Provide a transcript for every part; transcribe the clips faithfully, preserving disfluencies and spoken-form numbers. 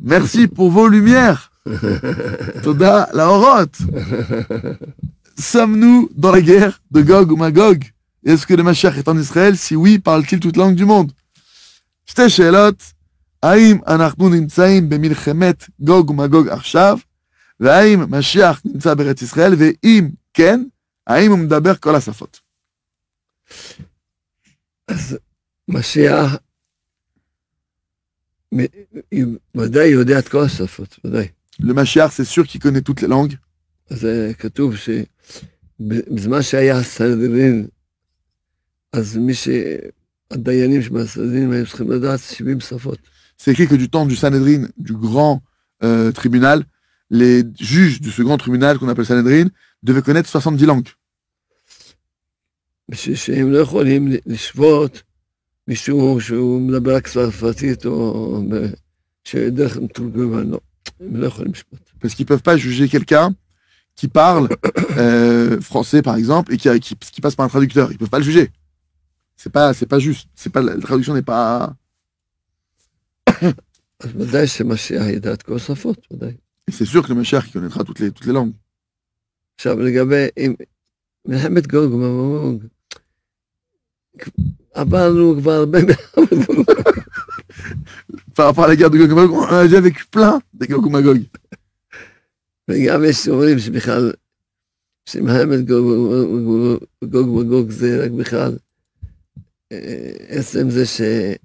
Merci pour vos lumières. Toda la Horot. Sommes-nous dans la guerre de Gog ou Magog? Est-ce que le Mashiach est en Israël? Si oui, parle-t-il toute langue du monde? שתי שאלות, האם אנחנו נמצאים במלחמת גוג ומגוג עכשיו, והאם משיח נמצא בארץ ישראל, ואם כן, האם הוא מדבר כל השפות? אז משיח ודאי יודע את כל השפות, ודאי. Le Mashiach, c'est sûr qu'il connaît toutes les langues. אז כתוב שבזמן שהיה סנהדרין, אז מי שהדיינים שבסנהדרין הם צריכים לדעת שבעים שפות. C'est écrit que du temps du Sanhedrin, du grand euh, tribunal, les juges de ce grand tribunal qu'on appelle Sanhedrin devaient connaître soixante-dix langues. שהם לא יכולים לשבות מישהו שהוא מדבר רק צרפתית או שדרך מתורגמן, לא. הם לא יכולים לשבות. Parce qu'ils ne peuvent pas juger quelqu'un qui parle euh, français, par exemple, et qui, qui, qui passe par un traducteur. Ils ne peuvent pas le juger. C'est pas, c'est pas juste. C'est pas, la traduction n'est pas... אז ודאי שמשיח ידע את כל השפות, ודאי. Et c'est sûr que le Mashiach connaîtra toutes les, toutes les langues. עכשיו, לגבי מלחמת גוג ומגוג, עברנו כבר הרבה מלחמת גוג. Par rapport à la guerre de Gog et Magog, on a déjà vécu plein de Gog ou Magog. וגם יש שאומרים שבכלל, שמלחמת גוג ומגוג זה רק בכלל, עצם זה ש...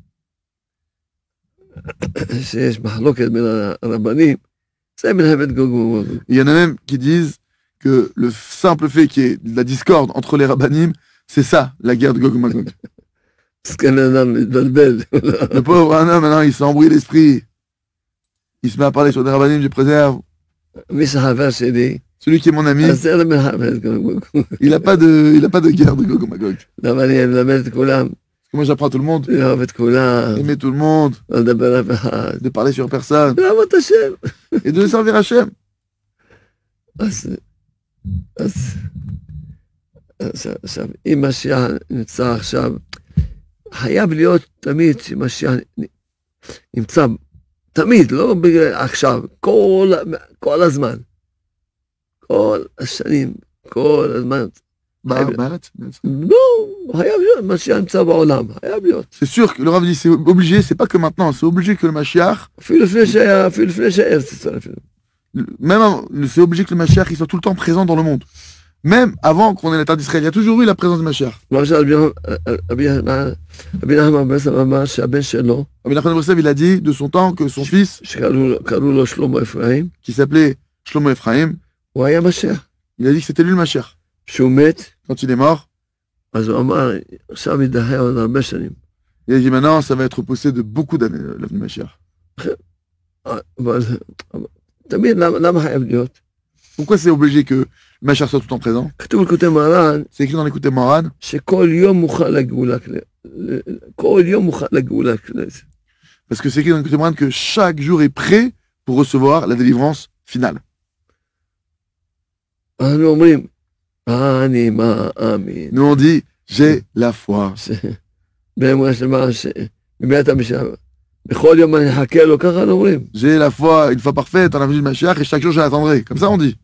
שיש מחלוקת בין הרבנים, c'est מלחמת גוג ומגוג. Il y en a même qui disent que le simple fait qu'il y ait de la discorde entre les rabbanim, c'est ça, la guerre de Gog et Magog. Le pauvre un homme, maintenant, il s'est embrouillé l'esprit. Il se met à parler sur des rabbanim, je préserve. Celui qui est mon ami, il n'a pas de, il a pas de guerre de Gog et Magog. Moi, j'apprends à tout le monde. Aimer tout le monde. De parler sur personne. Et de servir Hachem. עכשיו, אם משיח נמצא עכשיו, חייב להיות תמיד שמשיח נמצא, תמיד, לא עכשיו, כל, כל הזמן, כל השנים, כל הזמן. בארץ? לא, חייב להיות, משיח נמצא בעולם, חייב להיות. C'est sûr que le Rav dit, c'est obligé, c'est pas que maintenant, c'est obligé que le Mashiach, אפילו לפני שהיה, אפילו לפני שהארץ ישראל, אפילו. même c'est obligé que le Mashiach il soit tout le temps présent dans le monde. Même avant qu'on ait la terre d'Israël, il y a toujours eu la présence du Mashiach. Rabbi Nachman bar Yosef, il a dit de son temps que son fils, qui s'appelait Shlomo Ephraim, il a dit que c'était lui le Mashiach. Quand il est mort, il a dit maintenant ça va être repoussé de beaucoup d'années, l'avenue Mashiach. Pourquoi c'est obligé que le Mashiach soit tout le temps présent? C'est écrit dans l'écoute Moran. Parce que c'est écrit dans l'écoute Moran que chaque jour est prêt pour recevoir la délivrance finale. Nous on dit, j'ai la foi. J'ai la foi une fois parfaite en la venue de Mashiach et chaque jour je l'attendrai. Comme ça on dit.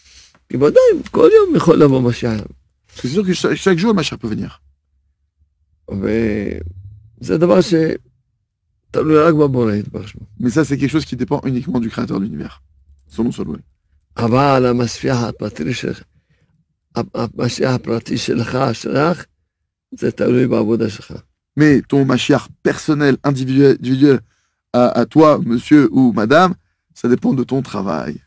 C'est sûr que chaque, chaque jour le Mashiach peut venir. Mais ça c'est quelque chose qui dépend uniquement du Créateur de l'univers. Son nom soit loué. Mais ton Mashiach personnel, individuel, individuel à, à toi, monsieur ou madame, ça dépend de ton travail.